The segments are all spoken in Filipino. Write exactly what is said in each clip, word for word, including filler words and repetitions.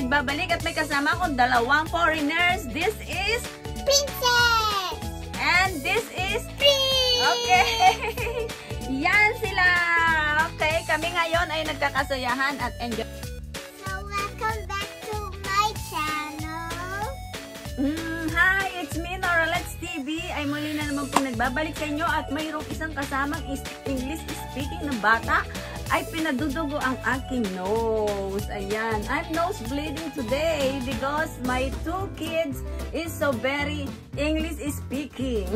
nagbabalik at may kasama akong dalawang foreigners. This is Princess! And this is Prince! Okay. Yan sila. Okay, kami ngayon ay nagkakasayahan at enjoy. So, welcome back to my channel. Mm, hi, it's me, Noralex T V. Ay muli na naman po nagbabalik sa inyo at mayroong isang kasamang English speaking na bata ay pinadudugo ang aking nose. Ayan, I'm nose bleeding today because my two kids is so very English speaking.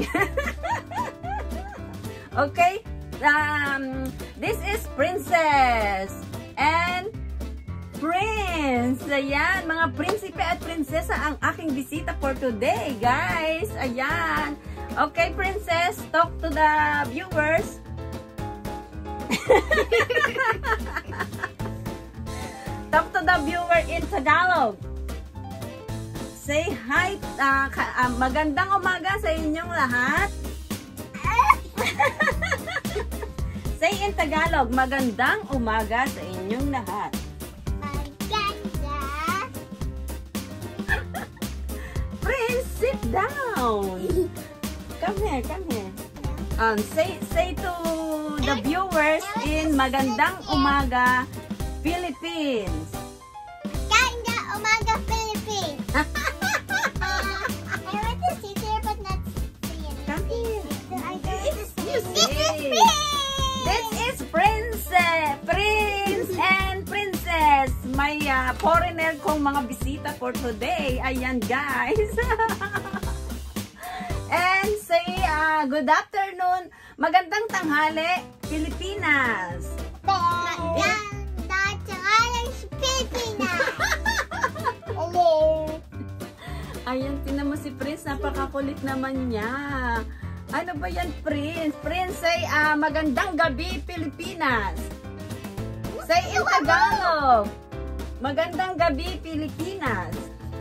Okay, um, this is Princess and Prince. Ayan, mga prinsipe at prinsesa ang aking bisita for today, guys. Ayan. Okay, Princess, talk to the viewers. Talk to the viewer in Tagalog. Say hi. Uh, uh, magandang umaga sa inyong lahat. Say in Tagalog, magandang umaga sa inyong lahat. Maganda. Prince, sit down. Come here, come here. Um, say say to the viewers in magandang umaga, Philippines. Maganda umaga, Philippines. uh, I want to sit there but not say it. Come here. So I go This to is This is Prince! This is Princess, Prince and Princess. May uh, foreigner kong mga bisita for today. Ayan, guys. And say uh, good afternoon. Magandang tanghali, Pilipinas. Maganda tanghali, Pilipinas. Hello. Ayan, tinan mo si Prince. Napakakulit naman niya. Ano ba yan, Prince? Prince, say uh, magandang gabi, Pilipinas. Say in Tagalog. Magandang gabi, Pilipinas.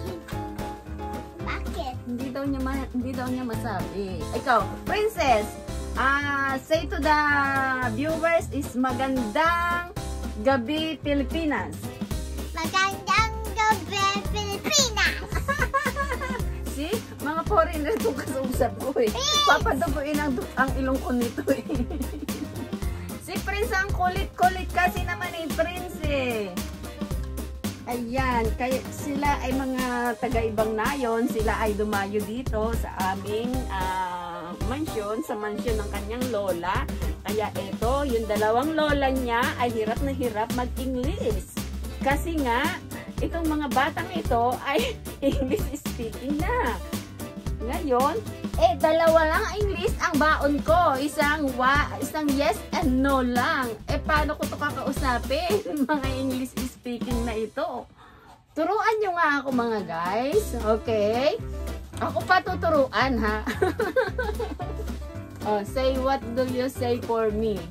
Bakit? Hindi daw niya ma hindi daw niya masabi. Ikaw, Princess, ah uh, say to the viewers is magandang gabi, Pilipinas. Magandang gabi, Pilipinas. See? Mga foreigner itong kasusap ko eh. Papaduguin ang, ang ilong ko nito eh. Si Prince ang kulit-kulit kasi naman eh, Prince eh. Ayan, kaya sila ay mga taga-ibang nayon, sila ay dumayo dito sa aming uh, mansyon, sa mansyon ng kanyang lola. Kaya ito, yung dalawang lola niya ay hirap na hirap mag-English. Kasi nga, itong mga batang ito ay English speaking na. Ngayon, eh dalawa lang English ang baon ko. Isang wa, isang yes and no lang. Eh paano ko to kakausapin? Mga English speaking na ito. Turuan nyo nga ako mga guys. Okay? Ako pa tuturuan ha. Oh, say what do you say for me?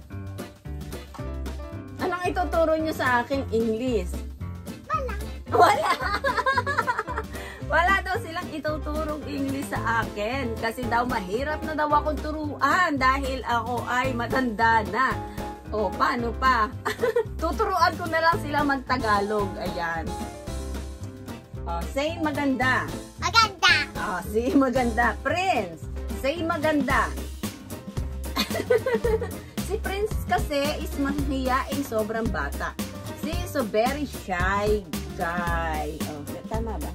Anong ituturo nyo sa aking English? Wala. Wala. Wala daw silang ituturong English sa akin. Kasi daw mahirap na daw akong turuan dahil ako ay matanda na. O, paano pa? Tuturuan ko na lang sila mag-Tagalog. Ayan. O, say maganda. Maganda. O, say maganda. Prince, say maganda. Si Prince kasi is mahihiyain sobrang bata. Si is a very shy guy. O, tama ba?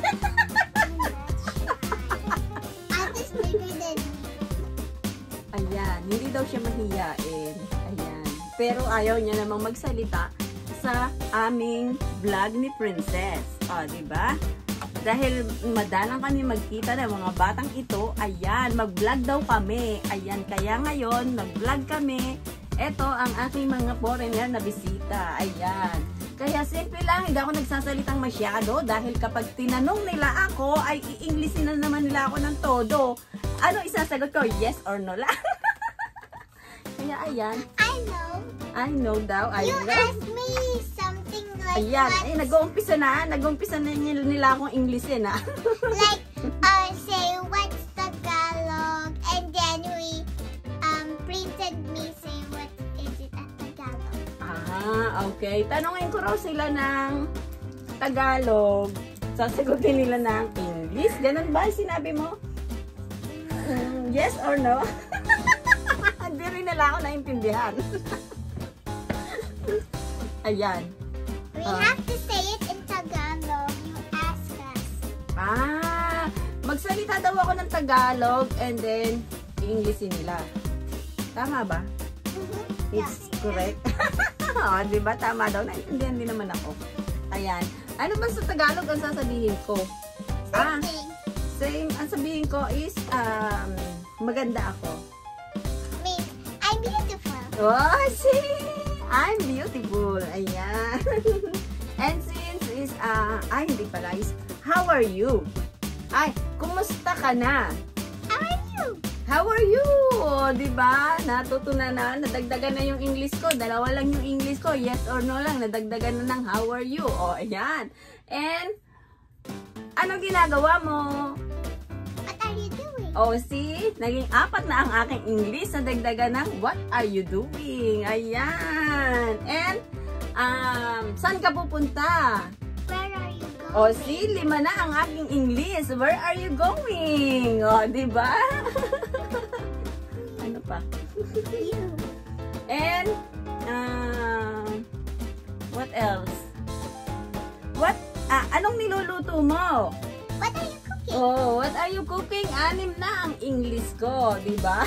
Ate bigger than me. Ayan, hindi daw siya mahiyain. Ayan. Pero ayaw niya namang magsalita sa aming vlog ni Princess. O, diba? Dahil madalang kami magkita ng mga batang ito, ayan, mag-vlog daw kami. Ayan, kaya ngayon, mag-vlog kami. Ito ang aking mga foreigner na bisita. Ayan. Kaya simple lang, hindi ako nagsasalitang masyado dahil kapag tinanong nila ako, ay i-Englishin na naman nila ako ng todo. Ano isasagot ko? Yes or no lang. Kaya ayan. I know. I know daw. I You know. asked me something like Ayan. what? Ay, nag-uumpisa na. Nag-uumpisa na nila, nila akong Englishin ha. Like, uh, say what's Tagalog, and then we um printed me say what is it at Tagalog. Ah, okay. Tanungin ko raw sila ng Tagalog, sasagutin nila ng English. Ganun ba sinabi mo? Mm, yes or no? Hindi rin nila ako naintindihan. Ayan. We Uh. have to say it in Tagalog. You ask us. Ah, magsalita daw ako ng Tagalog and then i-Englishin nila. Tama ba? Mm-hmm. It's correct. Oh, di ba? Tama daw. Naintindihan din naman ako. Ayan. Ano ba sa Tagalog ang sasabihin ko? Ah, Something. same. Ang sabihin ko is, um, maganda ako. Means I'm beautiful. Oh, see? I'm beautiful. Ayan. And since is, ah, ay, hindi pala is, how are you? Ay, kumusta ka na? How are you? How are you? Diba? Natutunan na, nadagdagan na yung English ko. Dalawa lang yung English ko. Yes or no lang. Nadagdagan na ng how are you? O, ayan. And, ano ginagawa mo? What are you doing? O, see? Naging apat na ang aking English. Nadagdagan ng what are you doing? Ayan. And, um, saan ka pupunta? Where are you going? O, see? Lima na ang aking English. Where are you going? O, diba? Ano pa? You. And, um, what else? What, ah, anong niluluto mo? What are you cooking? Oh, what are you cooking? Anim na ang English ko, di ba?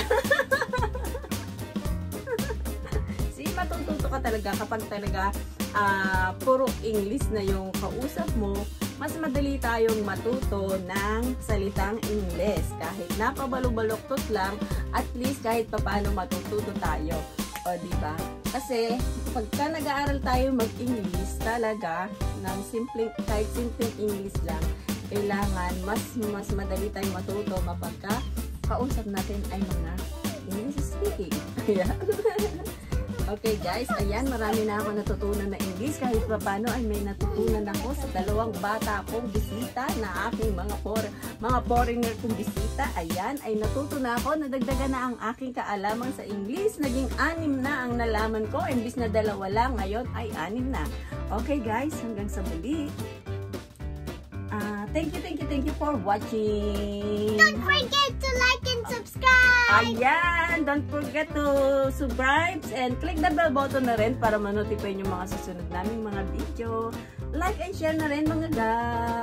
See, matututo ka talaga kapag talaga ah, puro English na yung kausap mo, mas madali tayong matuto ng salitang English. Kahit napabalok-baloktot lang, at least kahit papaano matututo tayo. O, di ba? Kasi, pagka nag-aaral tayo mag-English, talaga, ng simpleng, kahit simpleng English lang, kailangan mas mas madali tayong matuto kapagka kausap natin ay mga English speaking. Ayan. Okay guys, ayan, marami na ako natutunan na English. Kahit pa paano ay may natutunan ako sa dalawang bata kong bisita na aking mga for, mga foreigner kong bisita. Ayan, ay natuto na ako, nadagdagan na ang aking kaalaman sa English. Naging anim na ang nalaman ko, imbis na dalawa lang, ngayon ay anim na. Okay guys, hanggang sa muli. Uh, thank you, thank you, thank you for watching. Don't forget to like and subscribe. Ayan, don't forget to subscribe and click the bell button na rin para ma-notify yung mga susunod naming mga video. Like and share na rin mga guys.